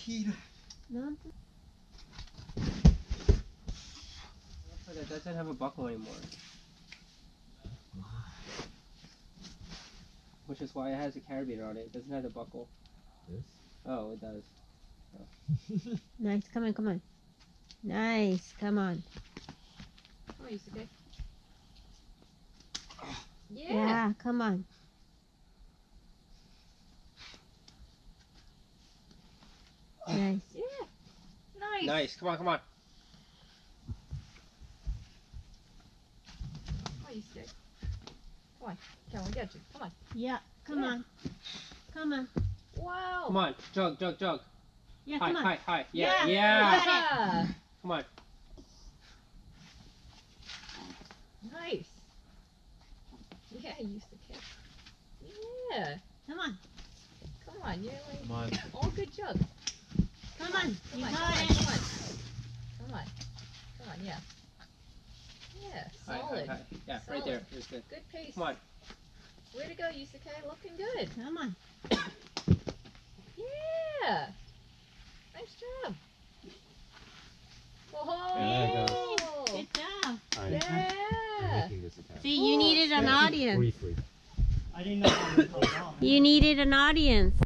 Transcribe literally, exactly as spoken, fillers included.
peed. No. It doesn't have a buckle anymore. Which is why it has a carabiner on it. It doesn't have a buckle. This? Oh, it does. Oh. Nice. Come on, come on. Nice. Come on. Come on, Yusuke. Yeah. Yeah, come on. Nice. Yeah. Nice. Nice. Come on, come on. Come on, Yusuke. Come on. Come on, we got you. Come on. Yeah, come Yeah. on. Come on. Wow. Come on. Jug, jug, jug. Yeah, Hi, come on. hi, hi. Yeah, Yeah. yeah. Yeah. Come on. Nice. Yeah, Yusuke. Yeah. Come on. Come on, you're like Come on. all good jug. Come on. Come You on, got come on, it. come on. Come on. Come on, yeah. Yeah, Hi, solid. hi, hi. Yeah, Solid. right there. It's good. Good pace. Come on. Way to go, Yusuke. Looking good. Come on. Yeah. Nice job. Whoa. Yeah, there it goes. Good job. Alright, Yeah. I'm making this a tap. See, you needed an audience. Briefly. I didn't know how to put it on. You needed an audience.